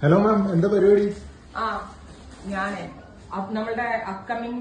Hello ma'am, എന്താ പരിപാടി? ഞാനേ നമ്മളുടെ അപ്കമിങ്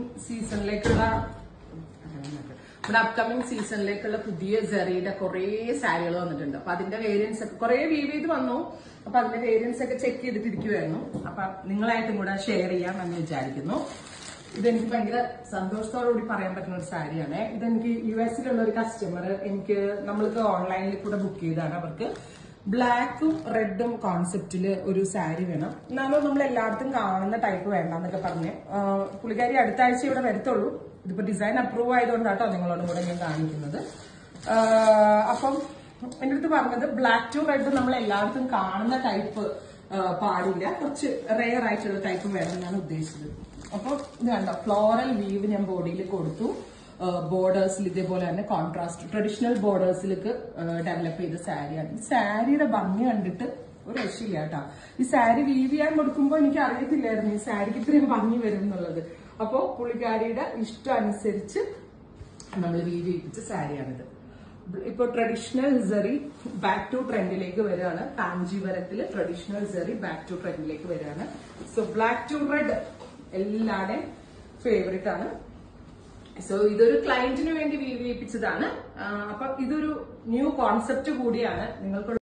സീസണിലേക്കുള്ള പുതിയ ജെറിയുടെ കുറെ സാരികൾ വന്നിട്ടുണ്ട്. അപ്പൊ അതിന്റെ വേരിയൻസ് ഒക്കെ കുറെ വീവ് ചെയ്ത് വന്നു. അപ്പൊ അതിന്റെ വേരിയൻസ് ഒക്കെ ചെക്ക് ചെയ്തിട്ടിരിക്കുവായിരുന്നു. അപ്പൊ നിങ്ങളായിട്ടും കൂടെ ഷെയർ ചെയ്യാം എന്ന് വിചാരിക്കുന്നു. ഇതെനിക്ക് ഭയങ്കര സന്തോഷത്തോടുകൂടി പറയാൻ പറ്റുന്ന ഒരു സാരിയാണ്. ഇതെനിക്ക് US-ലുള്ള ഒരു കസ്റ്റമർ നമ്മൾക്ക് ഓൺലൈനിൽ കൂടെ ബുക്ക് ചെയ്താണ്. അവർക്ക് ബ്ലാക്കും റെഡും കോൺസെപ്റ്റില് ഒരു സാരി വേണം. എന്നാലും നമ്മൾ എല്ലായിടത്തും കാണുന്ന ടൈപ്പ് വേണ്ടെന്നൊക്കെ പറഞ്ഞ് പുള്ളിക്കാരി അടുത്ത ആഴ്ച ഇവിടെ വരത്തുള്ളൂ. ഇതിപ്പോ ഡിസൈൻ അപ്രൂവ് ആയതുകൊണ്ടാട്ടോ നിങ്ങളോടും കൂടെ ഞാൻ കാണിക്കുന്നത്. അപ്പം എന്റെ അടുത്ത് പറഞ്ഞത് ബ്ലാക്ക് ടു റെഡ് നമ്മൾ എല്ലായിടത്തും കാണുന്ന ടൈപ്പ് പാടില്ല, കുറച്ച് റെയർ ആയിട്ടുള്ള ടൈപ്പ് വേണം എന്നാണ് ഉദ്ദേശിച്ചത്. അപ്പൊ ഇത് കണ്ടോ, ഫ്ലോറൽ വീവ് ഞാൻ ബോഡിയിൽ കൊടുത്തു. ബോർഡേഴ്സിൽ ഇതേപോലെ തന്നെ കോൺട്രാസ്റ്റ് ട്രഡീഷണൽ ബോർഡേഴ്സിലേക്ക് ഡെവലപ്പ് ചെയ്ത സാരിയാണ്. ഈ സാരിയുടെ ഭംഗി കണ്ടിട്ട് ഒരു രക്ഷയില്ല കേട്ടോ. ഈ സാരി വീവ് ചെയ്യാൻ കൊടുക്കുമ്പോൾ എനിക്ക് അറിയത്തില്ലായിരുന്നു ഈ സാരിക്ക് ഇത്രയും ഭംഗി വരും എന്നുള്ളത്. അപ്പോ പുള്ളിക്കാരിയുടെ ഇഷ്ടം അനുസരിച്ച് നമ്മൾ വീവ് ചെയ്യിപ്പിച്ച സാരിയാണിത്. ഇപ്പൊ ട്രഡീഷണൽ സെറി ബാക്ക് ടു ട്രെൻഡിലേക്ക് വരികയാണ്. കാഞ്ചീപുരത്തില് ട്രഡീഷണൽ സെറി ബാക്ക് ടു ട്രെൻഡിലേക്ക് വരികയാണ്. സോ ബ്ലാക്ക് ടു റെഡ് എല്ലാവരുടെയും ഫേവറേറ്റ് ആണ്. സോ ഇതൊരു ക്ലയന്റിന് വേണ്ടി വീവ് ചെയ്യിപ്പിച്ചതാണ്. അപ്പൊ ഇതൊരു ന്യൂ കോൺസെപ്റ്റ് കൂടിയാണ്. നിങ്ങൾക്ക്